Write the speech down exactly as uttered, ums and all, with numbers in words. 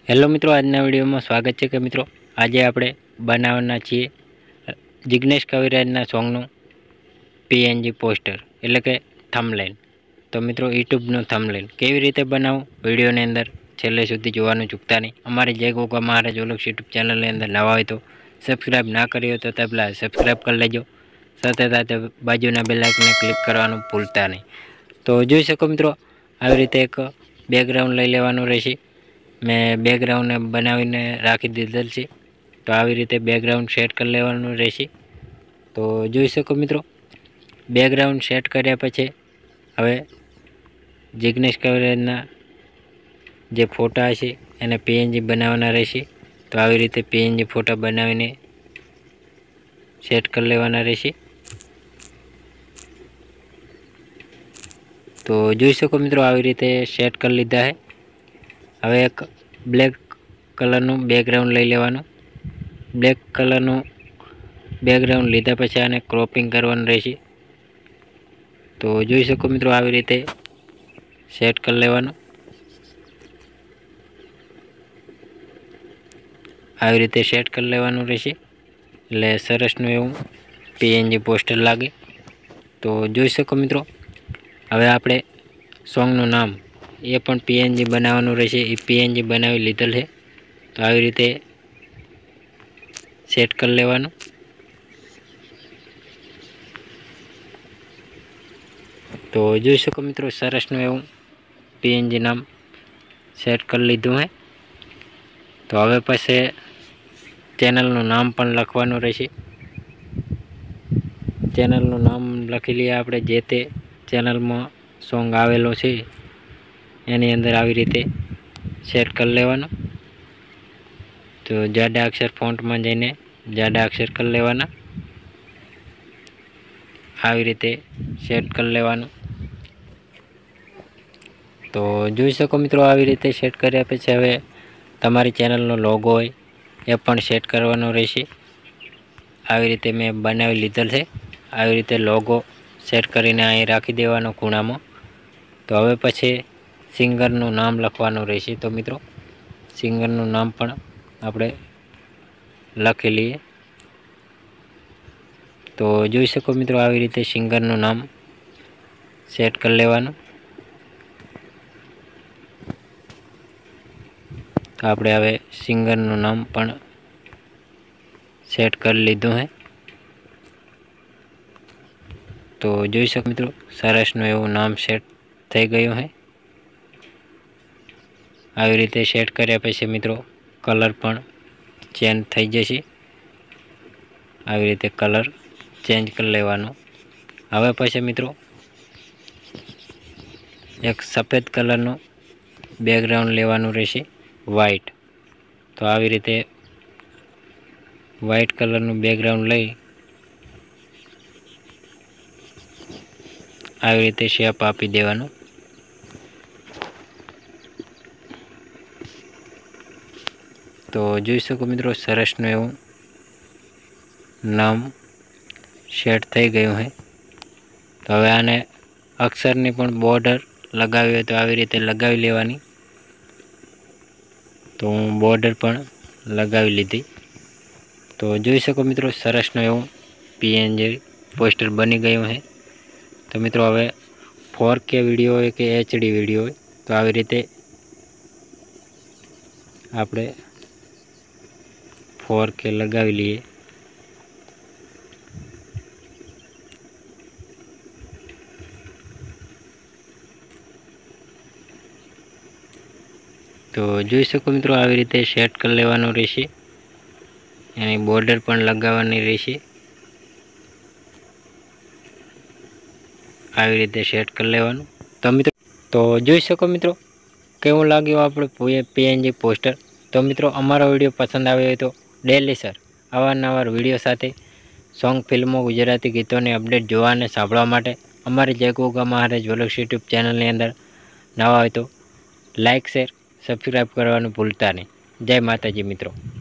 Hello મિત્રો, આજના વિડીયોમાં સ્વાગત છે કે મિત્રો આજે આપણે બનાવવાના છીએ જિગ્નેશ કવિરાજના સોંગનું પીએનજી પોસ્ટર એટલે કે થંબનેલ। તો મિત્રો યુટ્યુબનું થંબનેલ કેવી રીતે બનાવવું વિડીયોની અંદર છેલ્લે સુધી જોવાનું ચૂકતા નહીં। અમારી જય ગોગા મહારાજ ઓલક્સ યુટ્યુબ ચેનલની અંદર નવા હોય તો સબસ્ક્રાઈબ ના કરી હોય તો તે પહેલાં સબસ્ક્રાઈબ કરી લેજો, સાથે સાથે બાજુના બેલ આઇકનને ક્લિક કરવાનું ભૂલતા નહીં। તો જોઈ શકો મિત્રો, આવી રીતે એક બેકગ્રાઉન્ડ લઈ લેવાનું રહેશે। मैं बैकग्राउंड ने बनावीने राखी दीधेल छे। तो આવી રીતે બેકગ્રાઉન્ડ સેટ કરી લેવાનું રહેશે। તો જોઈ શકો મિત્રો, બેકગ્રાઉન્ડ સેટ કર્યા પછી હવે જિગ્નેશ કવિરાજના જે ફોટા છે એને પીએનજી બનાવવાના રહેશે। તો આવી રીતે પીએનજી ફોટા બનાવીને સેટ કરી લેવાના રહેશે। તો જોઈ શકો મિત્રો, આવી રીતે સેટ કરી લીધા है। હવે એક બ્લેક કલરનું બેકગ્રાઉન્ડ લઈ લેવાનું। બ્લેક કલરનું બેકગ્રાઉન્ડ લીધા પછી આને ક્રોપિંગ કરવાનું રહેશે। તો જોઈ શકો મિત્રો, આવી રીતે સેટ કરી લેવાનું। આવી રીતે સેટ કરી લેવાનું રહેશે એટલે સરસનું એવું પીએનજી પોસ્ટર લાગે। તો જોઈ શકો મિત્રો, હવે આપણે સોંગનું નામ એ પણ પીએનજી બનાવવાનું રહેશે। એ પીએનજી બનાવી લીધેલ છે। તો આવી રીતે સેટ કરી લેવાનું। તો જોઈ શકો મિત્રો, સરસનું એવું પીએનજી નામ સેટ કરી લીધું है। તો હવે પછી ચેનલનું નામ પણ લખવાનું રહેશે। ચેનલનું નામ લખી લઈએ આપણે, જે તે ચેનલમાં સોંગ આવેલો છે એની અંદર આવી રીતે સેટ કરી લેવાનું। તો જાડા અક્ષર ફોન્ટમાં જઈને જાડા અક્ષર કરી લેવાના। આવી રીતે સેટ કરી લેવાનું। તો જોઈ શકો મિત્રો, આવી રીતે સેટ કર્યા પછી હવે તમારી ચેનલનો લોગો હોય એ પણ સેટ કરવાનો રહેશે। આવી રીતે મેં બનાવી લીધેલ છે। આવી રીતે લોગો સેટ કરીને અહીં રાખી દેવાનો ખૂણામાં। તો હવે પછી સિંગરનું નામ લખવાનું રહેશે। તો મિત્રો સિંગરનું નામ પણ આપણે લખી લઈએ। તો જોઈ શકો મિત્રો, આવી રીતે સિંગરનું નામ સેટ કરી લેવાનું। તો આપણે હવે સિંગરનું નામ પણ સેટ કરી લીધું है। તો જોઈ શકો મિત્રો, સરસનું એવું નામ સેટ થઈ ગયું है। આવી રીતે સેટ કર્યા પછી મિત્રો કલર પણ ચેન્જ થઈ જશે। આવી રીતે કલર ચેન્જ કરી લેવાનો। હવે પછી મિત્રો એક સફેદ કલરનું બેકગ્રાઉન્ડ લેવાનું રહેશે, વ્હાઇટ। તો આવી રીતે વ્હાઇટ કલરનું બેકગ્રાઉન્ડ લઈ આવી રીતે શેપ આપી દેવાનું। તો જોઈ શકો મિત્રો, સરસનું એવું નામ સેટ થઈ ગયું है। તો હવે આને અક્ષરની પણ બોર્ડર લગાવી હોય તો આવી રીતે લગાવી લેવાની। તો હું બોર્ડર પણ લગાવી લીધી। તો જોઈ શકો મિત્રો, સરસનું એવું પીએનજી પોસ્ટર બની ગયું है। તો મિત્રો હવે ફોર કે વિડીયો હોય કે એચડી વિડીયો હોય તો આવી રીતે આપણે ફોર કે લગાવી લઈએ। તો જોઈ શકો મિત્રો, આવી રીતે સેટ કરી લેવાનું રહેશે। એની બોર્ડર પણ લગાવવાની રહેશે। આવી રીતે સેટ કરી લેવાનું। તો મિત્રો તો જોઈ શકો મિત્રો, કેવું લાગ્યું આપણે પીએનજી પોસ્ટર। તો મિત્રો અમારો વિડીયો પસંદ આવ્યો હોય તો ડેલી સર અવારનવાર વિડીયો સાથે સોંગ, ફિલ્મો, ગુજરાતી ગીતોની અપડેટ જોવા અને સાંભળવા માટે અમારી જય ગોગા મહારાજ ઓલક્સ યુટ્યુબ ચેનલની અંદર નવા હોય તો લાઇક, શેર, સબસ્ક્રાઈબ કરવાનું ભૂલતા નહીં। જય માતાજી મિત્રો।